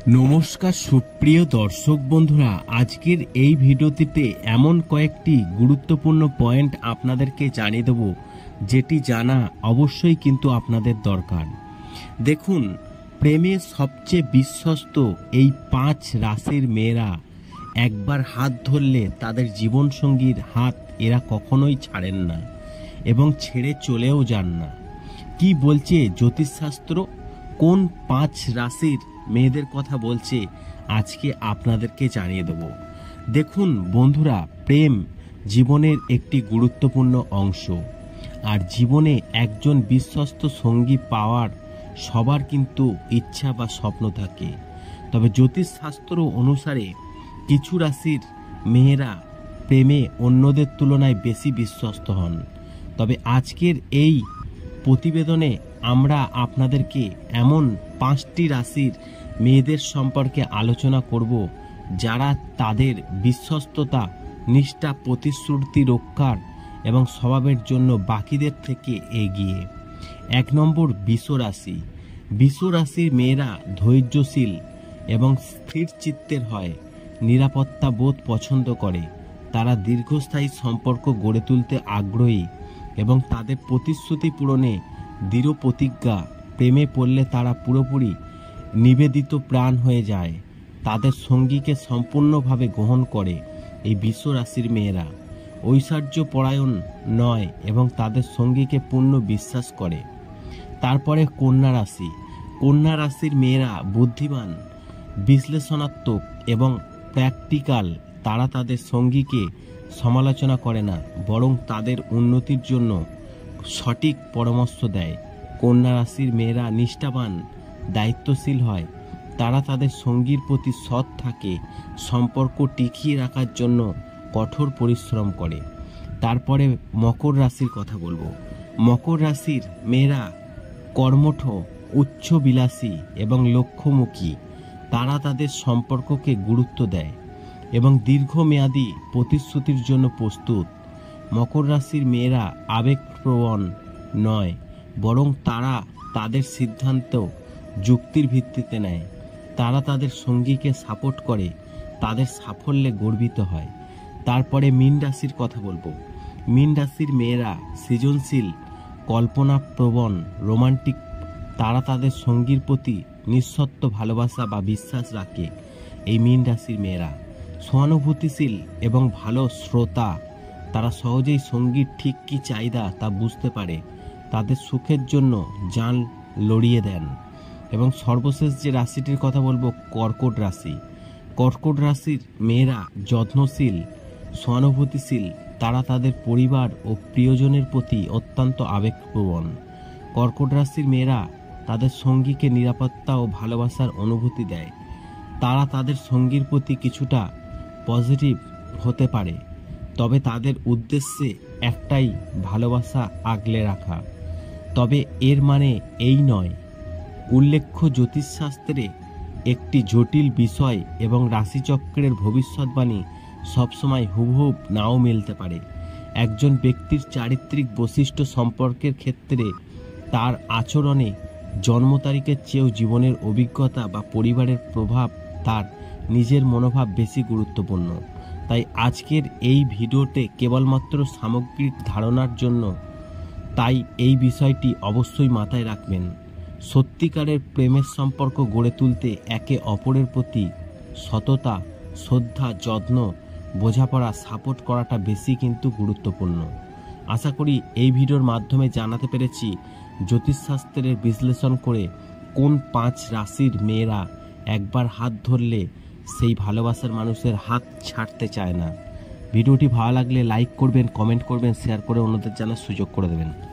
নমস্কার সুপ্রিয় দর্শক বন্ধুরা, আজকের এই ভিডিওটিতে এমন কয়েকটি গুরুত্বপূর্ণ পয়েন্ট আপনাদেরকে জানিয়ে দেব, যেটি জানা অবশ্যই কিন্তু আপনাদের দরকার। দেখুন, প্রেমে সবচেয়ে বিশ্বস্ত এই 5 রাশির মেয়েরা একবার হাত ধরলে তাদের জীবনসঙ্গীর হাত এরা কখনোই ছাড়েন না এবং ছেড়ে চলেও যান না। কি বলছে জ্যোতিষশাস্ত্র, কোন 5 রাশির মেয়েদের কথা বলছে, আজকে আপনাদেরকে জানিয়ে দেব। দেখুন বন্ধুরা, প্রেম জীবনের একটি গুরুত্বপূর্ণ অংশ, আর জীবনে একজন বিশ্বস্ত সঙ্গী পাওয়ার সবার কিন্তু ইচ্ছা বা স্বপ্ন থাকে। তবে জ্যোতিষশাস্ত্র অনুসারে কিছু রাশির মেয়েরা প্রেমে অন্যদের তুলনায় বেশি বিশ্বস্ত হন। তবে আজকের এই প্রতিবেদনে আমরা আপনাদেরকে এমন 5টি রাশির মেয়েদের সম্পর্কে আলোচনা করব, যারা তাদের বিশ্বস্ততা, নিষ্ঠা, প্রতিশ্রুতি রক্ষার এবং স্বভাবের জন্য বাকিদের থেকে এগিয়ে। 1 নম্বর, বৃষ রাশি। বৃষ রাশির মেয়েরা ধৈর্যশীল এবং স্থির চিত্তের হয়, নিরাপত্তা বোধ পছন্দ করে। তারা দীর্ঘস্থায়ী সম্পর্ক গড়ে তুলতে আগ্রহী এবং তাদের প্রতিশ্রুতি পূরণে দৃঢ় প্রতিজ্ঞা। প্রেমে পড়লে তারা পুরোপুরি নিবেদিত প্রাণ হয়ে যায়, তাদের সঙ্গীকে সম্পূর্ণভাবে গ্রহণ করে। এই বৃষ রাশির মেয়েরা ঐশ্বর্য পরায়ণ নয় এবং তাদের সঙ্গীকে পূর্ণ বিশ্বাস করে। তারপরে কন্যা রাশি। কন্যা রাশির মেয়েরা বুদ্ধিমান, বিশ্লেষণাত্মক এবং প্র্যাকটিক্যাল। তারা তাদের সঙ্গীকে সমালোচনা করে না, বরং তাদের উন্নতির জন্য সঠিক পরামর্শ দেয়। কন্যা রাশির মেয়েরা নিষ্ঠাবান, দায়িত্বশীল হয়। তারা তাদের সঙ্গীর প্রতি সৎ থাকে, সম্পর্ক টিকিয়ে রাখার জন্য কঠোর পরিশ্রম করে। তারপরে মকর রাশির কথা বলবো। মকর রাশির মেয়েরা কর্মঠ, উচ্চবিলাসী এবং লক্ষ্যমুখী। তারা তাদের সম্পর্ককে গুরুত্ব দেয় এবং দীর্ঘমেয়াদী প্রতিশ্রুতির জন্য প্রস্তুত। মকর রাশির মেয়েরা আবেগপ্রবণ নয়, বরং তারা তাদের সিদ্ধান্ত যুক্তির ভিত্তিতে নেয়। তারা তাদের সঙ্গীকে সাপোর্ট করে, তাদের সাফল্যে গর্বিত হয়। তারপরে মীন রাশির কথা বলবো। মীন রাশির মেয়েরা সৃজনশীল, কল্পনাপ্রবণ, রোমান্টিক। তারা তাদের সঙ্গীর প্রতি নিঃশর্ত ভালোবাসা বা বিশ্বাস রাখে। এই মীন রাশির মেয়েরা সহানুভূতিশীল এবং ভালো শ্রোতা। তারা সহজেই সঙ্গীর ঠিক কী চাহিদা তা বুঝতে পারে, তাদের সুখের জন্য জান লড়িয়ে দেন। এবং সর্বশেষ যে রাশিটির কথা বলবো, কর্কট রাশি। কর্কট রাশির মেয়েরা যত্নশীল, সহানুভূতিশীল। তারা তাদের পরিবার ও প্রিয়জনের প্রতি অত্যন্ত আবেগপ্রবণ। কর্কট রাশির মেয়েরা তাদের সঙ্গীকে নিরাপত্তা ও ভালোবাসার অনুভূতি দেয়। তারা তাদের সঙ্গীর প্রতি কিছুটা পজিটিভ হতে পারে, তবে তাদের উদ্দেশ্যে একটাই, ভালোবাসা আগলে রাখা। তবে এর মানে এই নয়। উল্লেখ্য, জ্যোতিষশাস্ত্রে একটি জটিল বিষয় এবং রাশিচক্রের ভবিষ্যৎবাণী সবসময় হুবহুব নাও মিলতে পারে। একজন ব্যক্তির চারিত্রিক বৈশিষ্ট্য সম্পর্কের ক্ষেত্রে তার আচরণে জন্ম তারিখের চেয়েও জীবনের অভিজ্ঞতা বা পরিবারের প্রভাব, তার নিজের মনোভাব বেশি গুরুত্বপূর্ণ। তাই আজকের এই ভিডিওতে কেবলমাত্র সামগ্রিক ধারণার জন্য, তাই এই বিষয়টি অবশ্যই মাথায় রাখবেন। সত্যিকারের প্রেমের সম্পর্ক গড়ে তুলতে একে অপরের প্রতি সততা, শ্রদ্ধা, যত্ন, বোঝাপড়া, সাপোর্ট করাটা বেশি কিন্তু গুরুত্বপূর্ণ। আশা করি এই ভিডিওর মাধ্যমে জানাতে পেরেছি জ্যোতিষশাস্ত্রের বিশ্লেষণ করে কোন 5 রাশির মেয়েরা একবার হাত ধরলে সেই ভালোবাসার মানুষের হাত ছাড়তে চায় না। ভিডিওটি ভালো লাগলে লাইক করবেন, কমেন্ট করবেন, শেয়ার করে অন্যদের জানার সুযোগ করে দেবেন।